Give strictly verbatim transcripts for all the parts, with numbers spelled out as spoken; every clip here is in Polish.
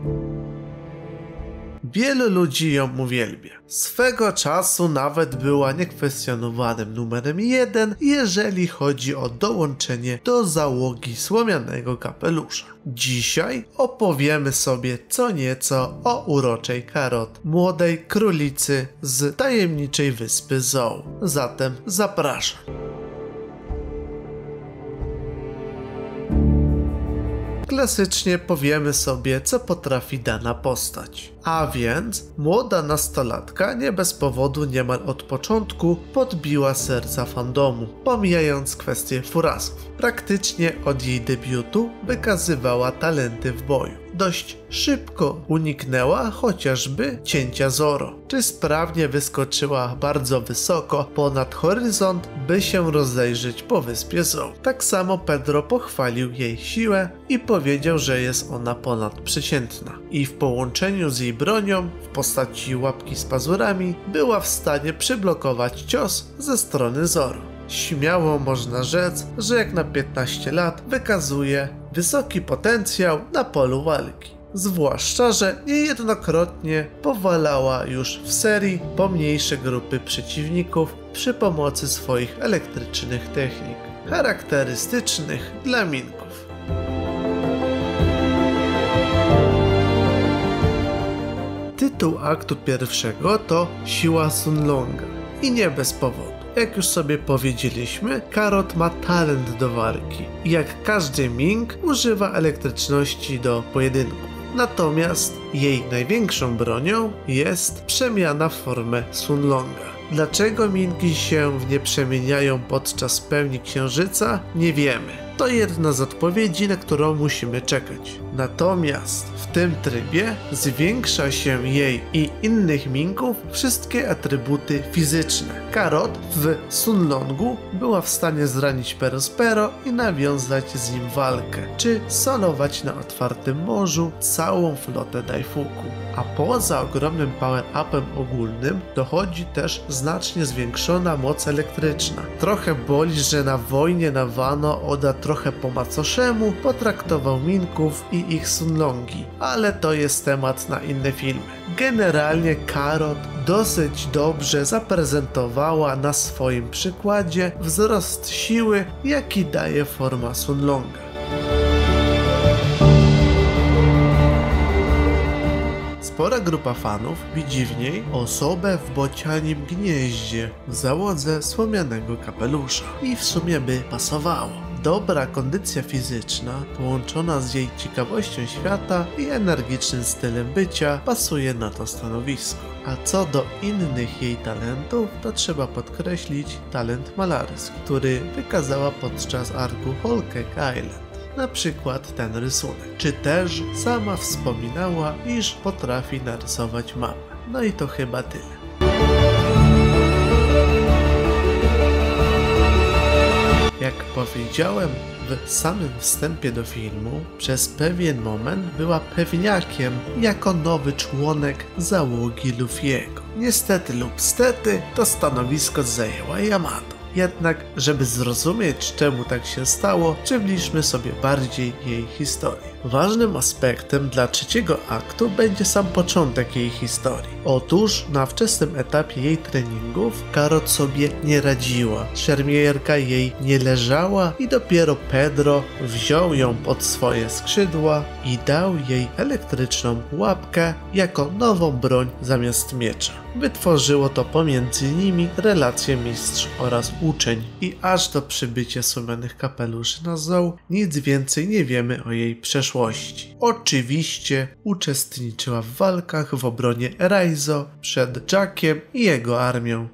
Wielu ludzi ją uwielbia. Swego czasu nawet była niekwestionowanym numerem jeden, jeżeli chodzi o dołączenie do załogi Słomianego Kapelusza. Dzisiaj opowiemy sobie co nieco o uroczej Carrot, młodej królicy z tajemniczej wyspy Zou. Zatem zapraszam. Klasycznie powiemy sobie, co potrafi dana postać. A więc młoda nastolatka nie bez powodu niemal od początku podbiła serca fandomu, pomijając kwestię furasów. Praktycznie od jej debiutu wykazywała talenty w boju. Dość szybko uniknęła chociażby cięcia Zoro, czy sprawnie wyskoczyła bardzo wysoko ponad horyzont, by się rozejrzeć po wyspie Zou. Tak samo Pedro pochwalił jej siłę i powiedział, że jest ona ponadprzeciętna. I w połączeniu z jej bronią w postaci łapki z pazurami była w stanie przyblokować cios ze strony Zoro. Śmiało można rzec, że jak na piętnaście lat wykazuje wysoki potencjał na polu walki. Zwłaszcza, że niejednokrotnie powalała już w serii pomniejsze grupy przeciwników przy pomocy swoich elektrycznych technik, charakterystycznych dla minków. Tytuł aktu pierwszego to Siła Sunlonga i nie bez powodu. Jak już sobie powiedzieliśmy, Carrot ma talent do walki i jak każdy Ming używa elektryczności do pojedynku. Natomiast jej największą bronią jest przemiana w formę Sunlonga. Dlaczego Mingi się w nie przemieniają podczas pełni księżyca? Nie wiemy. To jedna z odpowiedzi, na którą musimy czekać. Natomiast w tym trybie zwiększa się jej i innych Mingów wszystkie atrybuty fizyczne. Carrot w Sunlongu była w stanie zranić Perospero i nawiązać z nim walkę, czy solować na otwartym morzu całą flotę Daifuku. A poza ogromnym power-upem ogólnym dochodzi też znacznie zwiększona moc elektryczna. Trochę boli, że na wojnie na Wano Oda trochę po macoszemu potraktował Minków i ich Sunlongi, ale to jest temat na inne filmy. Generalnie Carrot dosyć dobrze zaprezentowała na swoim przykładzie wzrost siły, jaki daje forma Sunlonga. Spora grupa fanów widzi w niej osobę w bocianim gnieździe w załodze Słomianego Kapelusza i w sumie by pasowało. Dobra kondycja fizyczna połączona z jej ciekawością świata i energicznym stylem bycia pasuje na to stanowisko. A co do innych jej talentów, to trzeba podkreślić talent malarski, który wykazała podczas arku Whole Cake Island. Na przykład ten rysunek. Czy też sama wspominała, iż potrafi narysować mapę. No i to chyba tyle. Jak powiedziałem w samym wstępie do filmu, przez pewien moment była pewniakiem jako nowy członek załogi Luffy'ego. Niestety lub stety to stanowisko zajęła Yamato. Jednak, żeby zrozumieć, czemu tak się stało, przybliżmy sobie bardziej jej historię. Ważnym aspektem dla trzeciego aktu będzie sam początek jej historii. Otóż na wczesnym etapie jej treningów Carrot sobie nie radziła, szermierka jej nie leżała i dopiero Pedro wziął ją pod swoje skrzydła i dał jej elektryczną łapkę jako nową broń zamiast miecza. Wytworzyło to pomiędzy nimi relację mistrz oraz uczeń i aż do przybycia Słomianych Kapeluszy na Zou nic więcej nie wiemy o jej przeszłości. Oczywiście uczestniczyła w walkach w obronie Eraizo przed Jackiem i jego armią.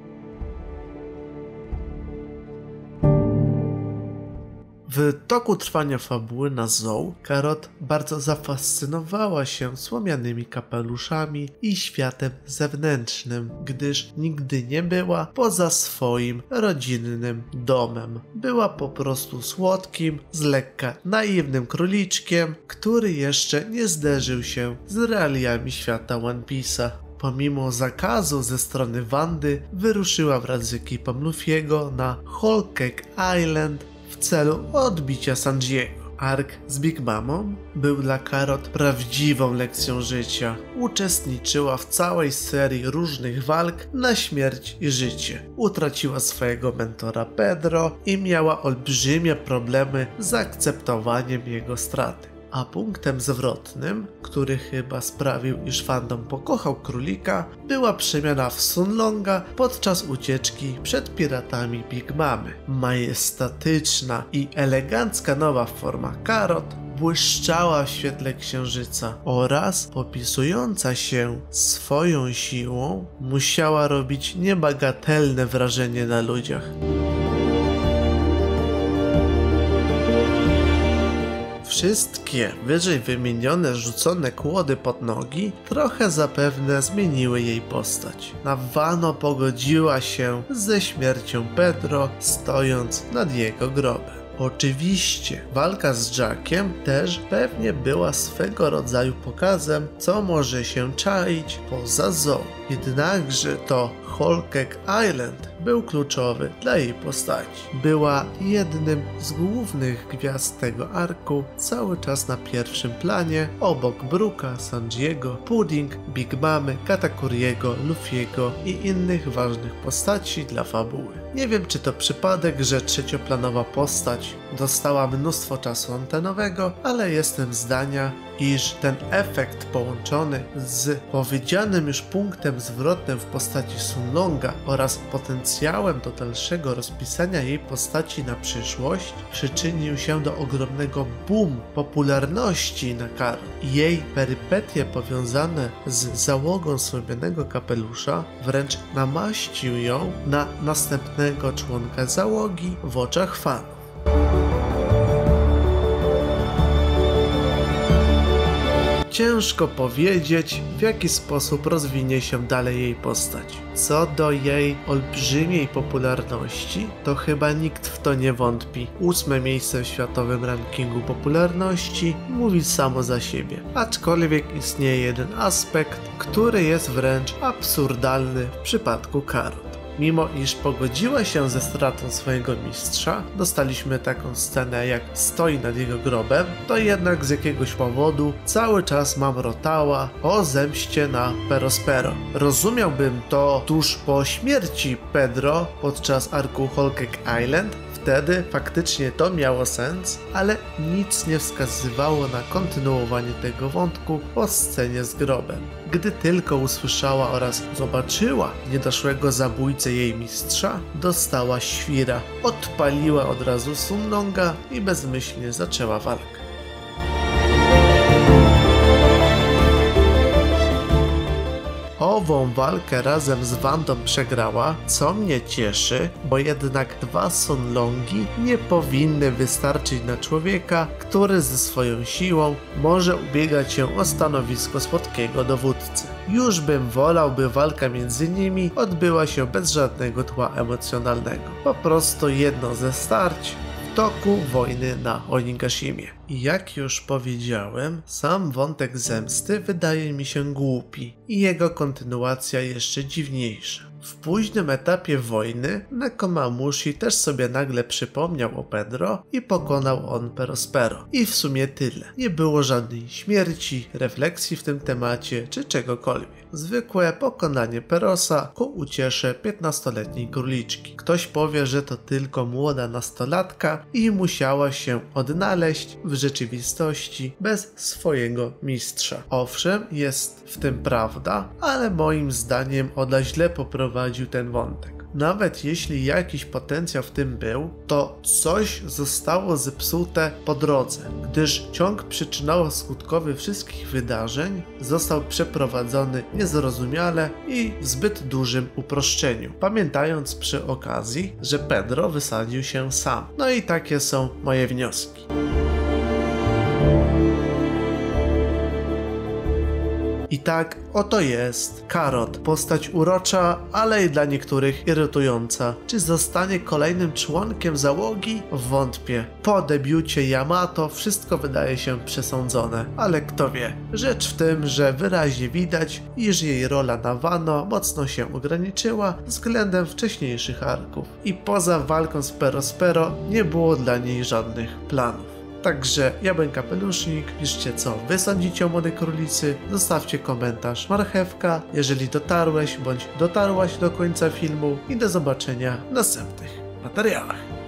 W toku trwania fabuły na Zou, Carrot bardzo zafascynowała się Słomianymi Kapeluszami i światem zewnętrznym, gdyż nigdy nie była poza swoim rodzinnym domem. Była po prostu słodkim, z lekka naiwnym króliczkiem, który jeszcze nie zderzył się z realiami świata One Piece'a. Pomimo zakazu ze strony Wandy, wyruszyła wraz z ekipą Luffy'ego na Whole Cake Island w celu odbicia Sanjiego. Ark z Big Mamą był dla Carrot prawdziwą lekcją życia. Uczestniczyła w całej serii różnych walk na śmierć i życie. Utraciła swojego mentora Pedro i miała olbrzymie problemy z akceptowaniem jego straty. A punktem zwrotnym, który chyba sprawił, iż fandom pokochał królika, była przemiana w Sunlonga podczas ucieczki przed piratami Big Mamy. Majestatyczna i elegancka nowa forma Carrot błyszczała w świetle księżyca oraz, popisująca się swoją siłą, musiała robić niebagatelne wrażenie na ludziach. Wszystkie wyżej wymienione rzucone kłody pod nogi trochę zapewne zmieniły jej postać. Na Wano pogodziła się ze śmiercią Pedro, stojąc nad jego grobem. Oczywiście walka z Jackiem też pewnie była swego rodzaju pokazem, co może się czaić poza zoo. Jednakże to Whole Cake Island był kluczowy dla jej postaci. Była jednym z głównych gwiazd tego arku, cały czas na pierwszym planie, obok Brooka, Sanjiego, Pudding, Big Mamy, Katakuriego, Luffy'ego i innych ważnych postaci dla fabuły. Nie wiem, czy to przypadek, że trzecioplanowa postać dostała mnóstwo czasu antenowego, ale jestem zdania, iż ten efekt połączony z powiedzianym już punktem zwrotnym w postaci Sunlonga oraz potencjałem do dalszego rozpisania jej postaci na przyszłość przyczynił się do ogromnego boom popularności na Carrot. Jej perypetie powiązane z załogą Srebrnego Kapelusza wręcz namaścił ją na następnego członka załogi w oczach fanów. Ciężko powiedzieć, w jaki sposób rozwinie się dalej jej postać. Co do jej olbrzymiej popularności, to chyba nikt w to nie wątpi. Ósme miejsce w światowym rankingu popularności mówi samo za siebie. Aczkolwiek istnieje jeden aspekt, który jest wręcz absurdalny w przypadku Carrot. Mimo iż pogodziła się ze stratą swojego mistrza, dostaliśmy taką scenę jak stoi nad jego grobem, to jednak z jakiegoś powodu cały czas mamrotała o zemście na Perospero. Rozumiałbym to tuż po śmierci Pedro podczas arku Whole Cake Island, wtedy faktycznie to miało sens, ale nic nie wskazywało na kontynuowanie tego wątku po scenie z grobem. Gdy tylko usłyszała oraz zobaczyła niedoszłego zabójcę jej mistrza, dostała świra, odpaliła od razu Sunlonga i bezmyślnie zaczęła walkę. Ową walkę razem z Wandą przegrała, co mnie cieszy, bo jednak dwa Sunlongi nie powinny wystarczyć na człowieka, który ze swoją siłą może ubiegać się o stanowisko słodkiego dowódcy. Już bym wolał, by walka między nimi odbyła się bez żadnego tła emocjonalnego. Po prostu jedno ze starć w toku wojny na Onigashimie. I jak już powiedziałem, sam wątek zemsty wydaje mi się głupi i jego kontynuacja jeszcze dziwniejsza. W późnym etapie wojny Nekomamushi też sobie nagle przypomniał o Pedro i pokonał on Perospero. I w sumie tyle. Nie było żadnej śmierci, refleksji w tym temacie czy czegokolwiek. Zwykłe pokonanie Perosa ku uciesze piętnastoletniej króliczki. Ktoś powie, że to tylko młoda nastolatka i musiała się odnaleźć w rzeczywistości bez swojego mistrza. Owszem, jest w tym prawda, ale moim zdaniem Oda źle poprowadził ten wątek. Nawet jeśli jakiś potencjał w tym był, to coś zostało zepsute po drodze, gdyż ciąg przyczynowo-skutkowy wszystkich wydarzeń został przeprowadzony niezrozumiale i w zbyt dużym uproszczeniu, pamiętając przy okazji, że Pedro wysadził się sam. No i takie są moje wnioski. I tak oto jest Carrot, postać urocza, ale i dla niektórych irytująca. Czy zostanie kolejnym członkiem załogi? Wątpię. Po debiucie Yamato wszystko wydaje się przesądzone, ale kto wie. Rzecz w tym, że wyraźnie widać, iż jej rola na Wano mocno się ograniczyła względem wcześniejszych arków i poza walką z Perospero nie było dla niej żadnych planów. Także ja byłem Kapelusznik, piszcie co wy sądzicie o Młodej Królicy, zostawcie komentarz marchewka, jeżeli dotarłeś bądź dotarłaś do końca filmu i do zobaczenia w następnych materiałach.